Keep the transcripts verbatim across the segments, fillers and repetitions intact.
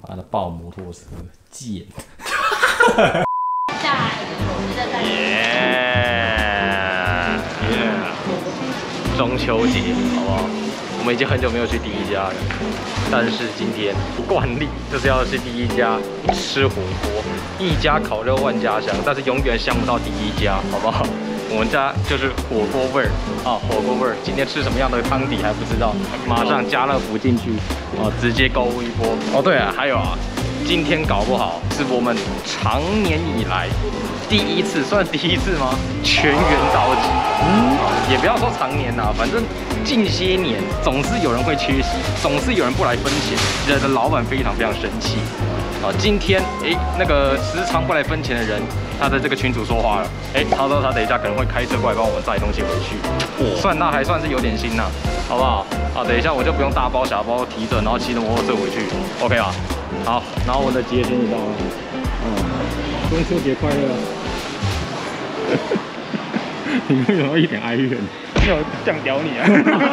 妈的，爆摩托车，贱！ 下我们的在耶！中秋节，好不好？我们已经很久没有去第一家了，但是今天惯例就是要去第一家吃火锅，一家烤肉万家香，但是永远想不到第一家，好不好？我们家就是火锅味儿啊，火锅味儿。今天吃什么样的汤底还不知道，马上家乐福进去啊，直接购物一波。哦，对啊，还有啊，今天搞不好是我们长年以来第一次，算第一次吗？全员到齐。嗯，也不要说常年啦，反正近些年总是有人会缺席，总是有人不来分钱，惹得老板非常非常生气。啊，今天哎，那个时常不来分钱的人，他在这个群组说话了。哎，他说他等一下可能会开车过来帮我们载东西回去。算那还算是有点心呐，好不好？啊，等一下我就不用大包小包提着，然后骑着摩托车回去 ，OK 吧？好，然后我的节日你到了，嗯，中秋节快乐！你为什么一脸哀怨？没有这样屌你啊！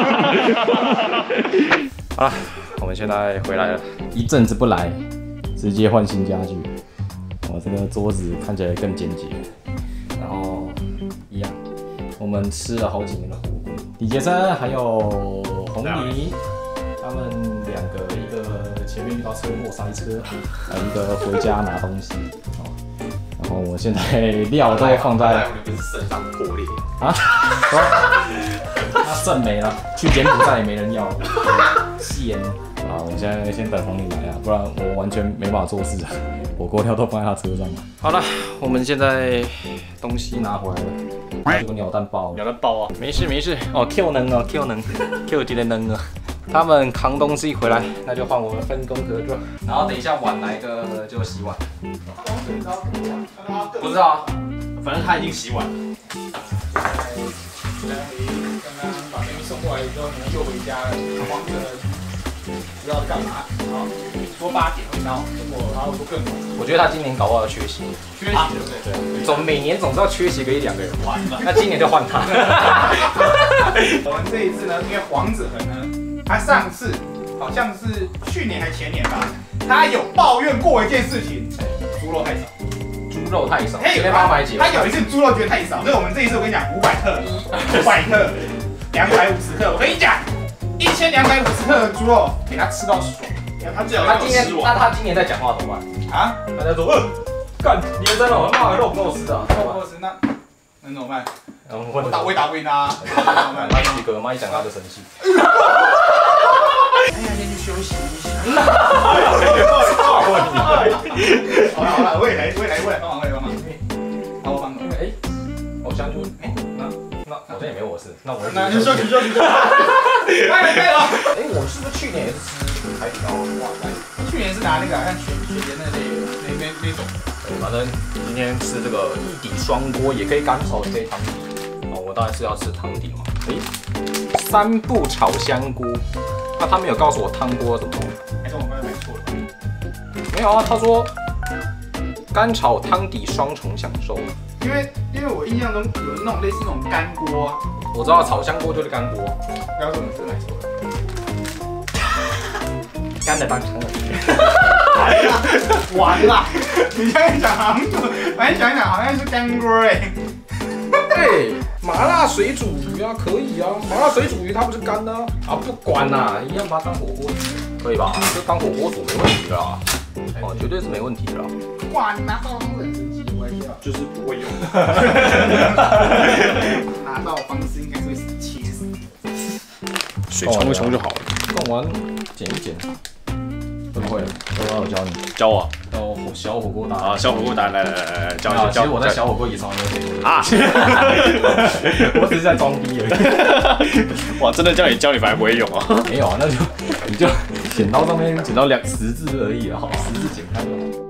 好了，我们现在回来了， 一阵子不来，直接换新家具。我这个桌子看起来更简洁，然后一样，我们吃了好几年的火锅。李杰生还有红梨，他们两个，一个前面遇到车祸塞车，还有一个回家拿东西。然后我现在料都放在， 不是肾上破裂啊？那肾没了，去柬埔寨也没人要。鲜啊！我现在先等红梨来啊，不然我完全没办法做事啊。火锅料都放在他车上。好了，我们现在东西拿回来了。这个鸟蛋爆， 鸟蛋爆啊！ 没事没事哦 ，Q 能哦 ，Q 能 ，Q 今天能啊。他们扛东西回来，那就换我们分工合作。然后等一下碗来的就洗碗。不知道啊， 反正他已经洗碗了。刚刚把东西送过来之后呢，又回家了，慌着不知道干嘛。然后说八点会到，结果然后说更晚。 我觉得他今年搞不好要缺席。 缺席对不对？对， 总每年总是要缺席个一两个人。完了，那今年就换他。 我们这一次呢，因为黄子恒呢，他上次好像是去年还前年吧，他有抱怨过一件事情，猪肉太少。 猪肉太少，今天帮他买几？ 他有一次猪肉觉得太少，所以我们这一次我跟你讲，五百克、五百克、两百五十克，我跟你讲，一千两百五十克的猪肉给他吃到爽。他最好他今年，那他今年在讲话怎么办？啊？他在说，呃，干，你真的，我骂肉不给我吃啊， 肉不给我吃，那那怎么办？我打我也打不赢他， 他自己哥妈一讲他就生气。 哎呀，先去休息一下。好了好了，我也来我也来我也来帮忙我也来帮忙。好，我帮忙。哎， 我相信，哎，那那好像也没我事，那我那就休息休息。快了快了。 哎，我是不是去年也是吃海底捞？哇塞， 去年是拿那个像雪雪莲那类那那那种。 反正今天吃这个一底双锅，也可以干炒这些汤底。哦，我当然是要吃汤底嘛。哎，三步炒香菇。那他没有告诉我汤锅怎么弄？ 还是我刚才买错了？ 没有啊，他说干炒汤底双重享受。 因为因为我印象中有那种类似那种干锅啊， 我知道炒香锅就是干锅。 不要说我是买错了， 干的当成了。 完了，你这样讲好像，反正想一想好像是干锅哎。 对，麻辣水煮鱼啊，可以啊，麻辣水煮鱼它不是干的啊，啊不管啦，一样把它当火锅，可以吧？就当火锅煮没问题的啦，哦，绝对是没问题的啦。 哇，你拿到方式很神奇，我也知道，就是不会用。拿到方式应该是会切死， 水冲一冲就好了。 弄完剪一剪，会不会？我要教你， 教我。 要小火锅打啊，小火锅打，来来来来，教你。 教。 其实我在小火锅也从来没有剪过啊， 我只是在装逼而已。哇，真的叫你教你反而不会用啊？ 没有啊，那就你就剪刀上面剪到两十字而已啊，十字剪开就好。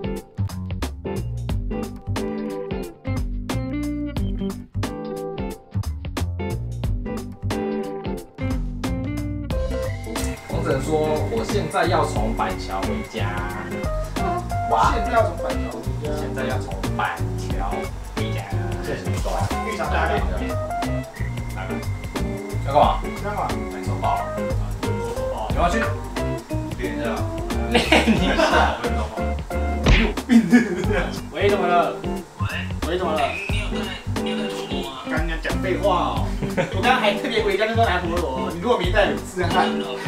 我只能说，我现在要从板桥回家。 哇！现在要从板桥回家。 现在要从板桥回家。这是什么？ 浴场大练的。 哪个？要干嘛？ 干嘛？ 买手包。你要去？练一下。 练一下。 有病是不是？ 喂，怎么了？喂，怎么了？ 刚刚讲废话哦，我刚刚还特别回家那时候拿陀螺，你如果没带，试看看。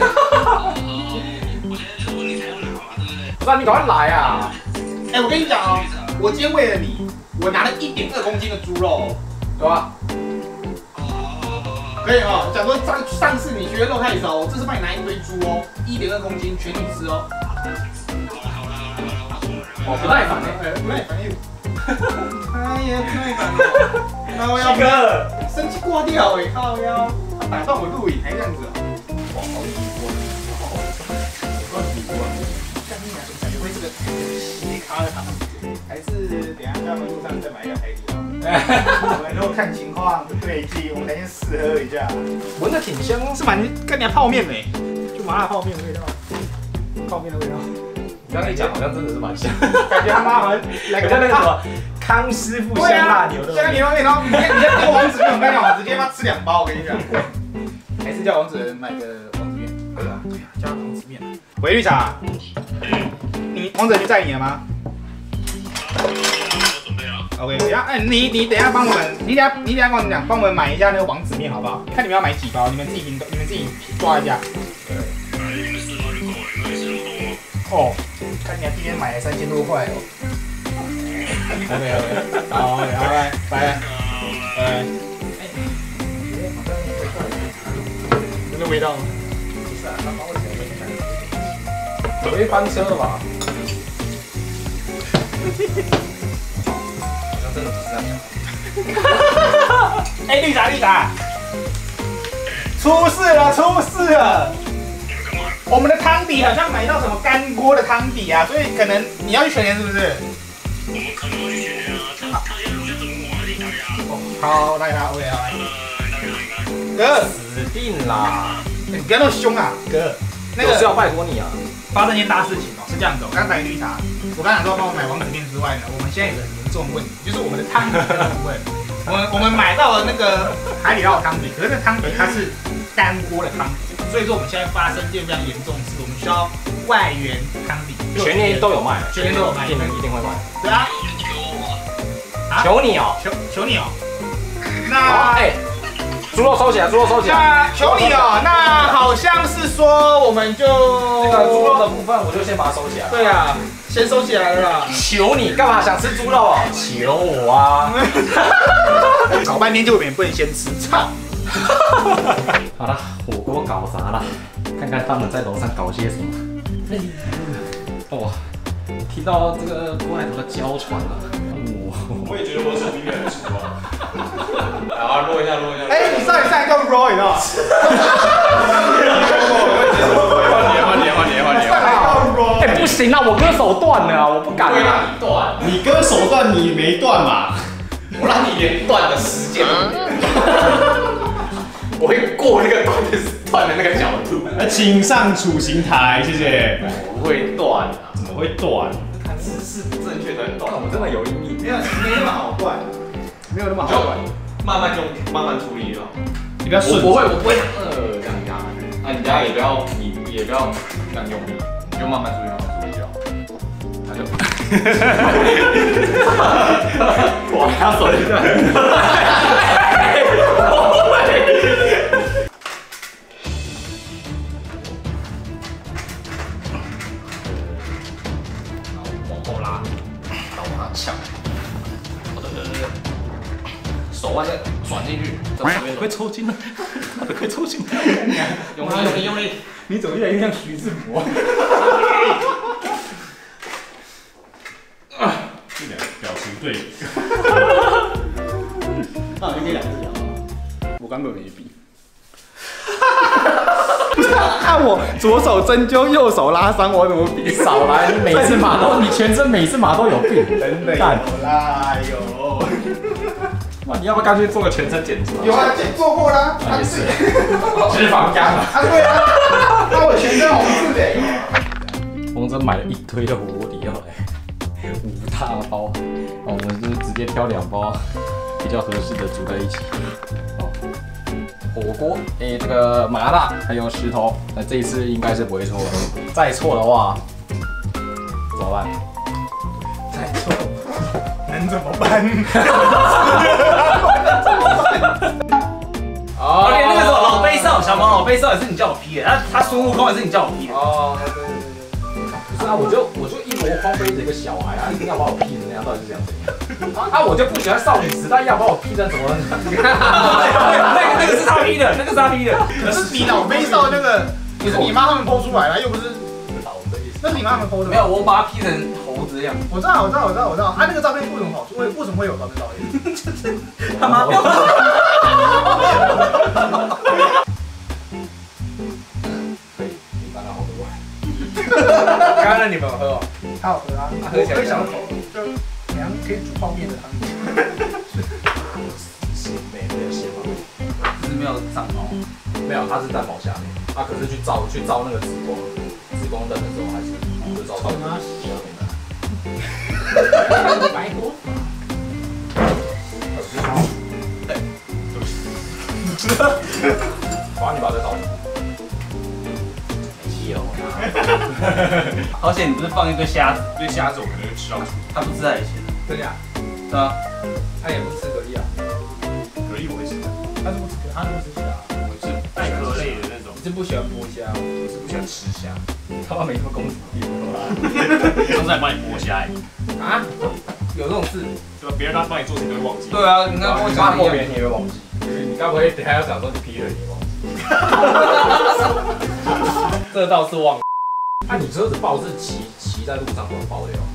不是，你赶快来啊！ 哎，我跟你讲哦，我今天为了你，我拿了一点二公斤的猪肉， 对吧？ 可以哦。讲说上上次你学肉太熟，这次帮你拿一堆猪哦，一点二公斤全你吃哦。 哦，不耐烦哎， 哎，不耐烦又。哎呀，不耐烦哦。那我要哥， 生气挂掉哎，靠腰，他打断我录影还这样子哦。哇，好喜欢，好喜欢。干你娘，感觉会是个斜咖的场景，还是等下下班路上再买一个海底捞？我们如果看情况不对劲，我们才先试喝一下。 闻着挺香， 是蛮跟人家泡面嘞，就麻辣泡面的味道，泡面的味道。 你刚才一讲好像真的是蛮像， 感觉他妈好像来个像那个什么康师傅香辣牛肉。 香辣牛肉面，然后你你你这个王子面，我跟你讲，我直接妈吃两包，我跟你讲。还是叫王子人买个王子面，对啊，对啊，叫王子面。喂，绿茶，你王子人去载你了吗？OK， 等下，哎，你你等一下帮我们，你等下你等一下跟我们讲，帮我们买一下那个王子面好不好？看你们要买几包，你们自己评，你们自己抓一下。哦，看你今天买了三千多块哦。OK OK， 好，好，来，来，来。有那味道吗？不是啊，他把我钱给你。 准备翻车了吧？真的不是这样。 哎，绿茶绿茶，出事了出事了！我们的汤底好像买到什么干锅的汤底啊，所以可能你要去全联是不是？我们可能要去全联啊，他他现在录下怎么我还得打呀？好，来来 ，OK 好来。哥， 死定啦！ 你不要那么凶啊，哥。那个是要拜托你啊。 发生一件大事情哦，是这样子哦。刚才绿茶，我刚才说帮我买王子面之外呢，我们现在有个很严重的问题，就是我们的汤底的部分。我们我们买到了那个海底捞的汤底，可是那汤底它是干锅的汤底，所以说我们现在发生一件非常严重的事，我们需要外援汤底。 全年都有卖， 全年都有卖， 一定一定会卖。 对啊。 求你哦， 求求你哦。那哎。猪肉收起来，猪肉收起来。 那求你哦，那好像是说我们就那个猪肉的部分，我就先把它收起来。 对啊，先收起来了啦。 求你干嘛想吃猪肉？求我啊！ 搞半天就也不能先吃，操！ 好了，火锅搞砸了，看看他们在楼上搞些什么。哇，听到这个郭海头的娇喘啊！ 我也觉得我手比你很粗啊。好，落一下，落一下。 哎，你上一上一个 Roy 你知道吗？ 换你，换你，换你，换你。 哎，不行啊，我割手断了啊，我不敢啊。 断， 你割手断，你没断嘛？ 我让你连断的时间都没有。我会过那个断的断的那个角度。 那请上处刑台，谢谢。 不会断啊？ 怎么会断？ 看姿势正确才断。 我真的有阴影。 没有，没那么好断，没有那么好断。 慢慢用，慢慢处理就好。 你不要顺。 我不会，我不会呃这样压。啊，你家也不要，你也不要这样用力，你就慢慢处理，慢慢处理就好。那就。 我还要手一段。 往后拉，然后往上抢。手腕再转进去，在这边快抽筋了，快抽筋了！ 用力用力用力！ 你怎么越来越像徐志摩？ 这两表情对。 那我就可以两只脚。我根本没比。不是看我左手针灸，右手拉伤，我怎么比？ 少来，你每次马都，你全身每次马都有病， 真的有啦，有。 那你要不要干脆做个全身检查？ 有啊，检做过啦。 啊也是，脂肪肝嘛。 啊对啊，那我全身红字的。 洪真买了一堆的火锅底料哎，五大包，哦，我们就是直接挑两包比较合适的煮在一起。哦，火锅，哎，这个麻辣还有石头，那这一次应该是不会错了。再错的话， 怎么办？ 再错，能怎么办？ 哦，而且那个时候老杯少小毛老杯少也是你叫我劈的，他他孙悟空也是你叫我劈的。 哦，对对对。 不是啊，我就我就一箩筐背着一个小孩啊，一定要把我 P 成那样，到底是想怎样？啊，我就不喜欢少女时代，要把我 P 成什么？ 那个那个是他 P 的，那个是他 P 的。 可是你老杯少那个，也是你妈他们剖出来的，又不是那是你妈他们剖的。 没有，我把它 P 成猴子的样子。 我知道，我知道，我知道，我知道。啊，那个照片为什么好出？为为什么会有照片照片？ 他妈掉。 刚刚你们有喝哦？ 太好喝啊！我可以小口，就凉可以煮泡面的汤底。 鲜美没有鲜吗？ 就是没有长毛， 没有，它是蛋堡下面。啊，可是去照去照那个紫光紫光灯的时候，还是就照到下面的。白头发。把你把这倒。有啊。 而且你不是放一堆虾子， 这虾子我可能会吃到。 他不吃海鲜， 真的？ 对啊， 他也不吃蛤蜊啊？ 蛤蜊我会吃， 他是不吃，他是不吃虾。 我是带壳类的那种， 你是不喜欢剥虾？ 我是不喜欢吃虾。 他妈没那么公主病上次还帮你剥虾， 啊？有这种事？ 对吧？别人他帮你做事，你都会忘记。 对啊，你看我你骂过别人你也会忘记，你该不会等下要讲说你 P 了你也忘记？ 这倒是忘了。 那你车子爆是骑骑在路上怎么爆的哟？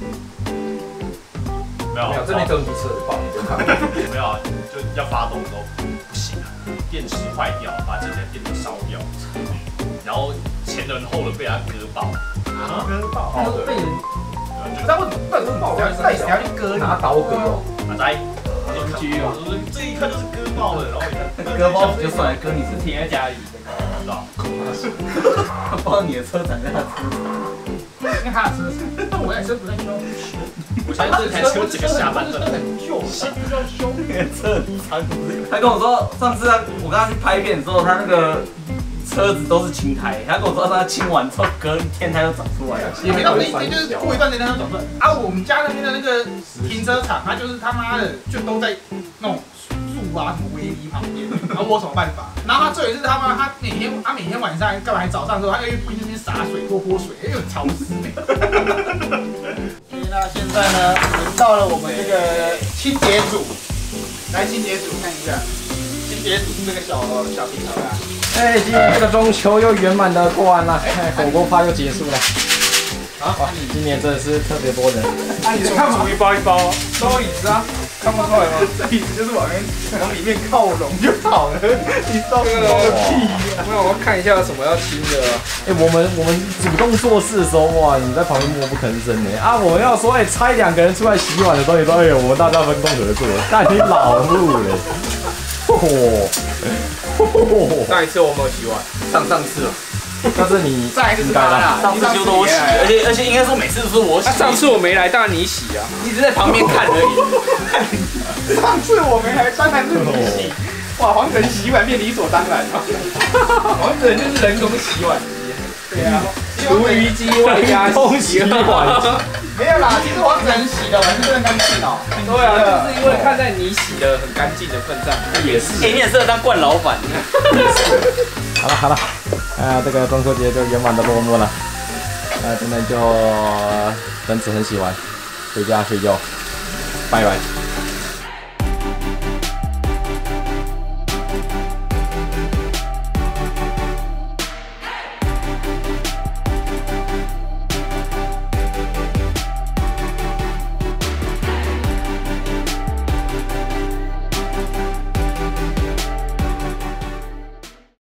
没有， 没有，这边就是车子爆，你就看。 没有啊，就要发动的时候不行啊，电池坏掉，把整台电都烧掉，然后前轮后轮被它割爆。 啊？割爆？ 哦，对。 不知道为什么断是爆，到底谁要去割你？ 拿刀割哦。 阿仔，我说靠，我说这一看就是割爆了，然后你看割包就算了，割你是停在家里， 知道？ 包你的车展在那车因为他的车，但我的车不太需要修。 我相信这台车整个下半段很旧，它不需要修。 车长，他跟我说，上次他我跟他去拍片的时候，他那个车子都是青苔，他跟我说他清完之后隔一天它就长出来了。 也没到那一天，就是过一段时间它就长出来。啊，我们家那边的那个停车场，它就是他妈的就都在那种树啊什么围篱旁边，然后我有什么办法？然后他最后一次他妈他每天他每天晚上干嘛？早上的时候他就去那边洒水多泼水，因为很潮湿。那现在呢，轮到了我们这个清洁组，来清洁组看一下，清洁组这个小小平台啊。 哎，今天这个中秋又圆满的过完了，哎，火锅趴又结束了。 啊， 哇，今年真的是特别多人。 啊，你看嘛， 一包一包， 都椅子啊，看不出来吗？这椅子就是往面往里面靠拢就好了，你到这个屁呀！ 没有，我要看一下有什么要清的。 哎，我们我们主动做事的时候，哇，你在旁边默不吭声呢。啊，我们要说，哎，拆两个人出来洗碗的时候，你说，哎呦，我们大家分工合作，但你老路嘞。嚯！ 上一次我没有洗碗， 上上次了， 但是你再一次是他啦， 上次就都我洗，而且而且应该说每次都是我洗。 那上次我没来，当然你洗啊。 你只在旁边看而已。 上次我没来，当然是你洗。哇，黄晨洗碗变理所当然了。黄晨就是人工洗碗机。对啊， 厨余机外加洗碗。 没有啦，其实黄晨洗的碗是真的干净哦。 对啊，就是因为看在你洗的很干净的份上，也是。 哎，你也适合当惯老板。 好了好了，啊，这个中秋节就圆满的落幕了。那现在就等子恒洗完，回家睡觉，拜拜。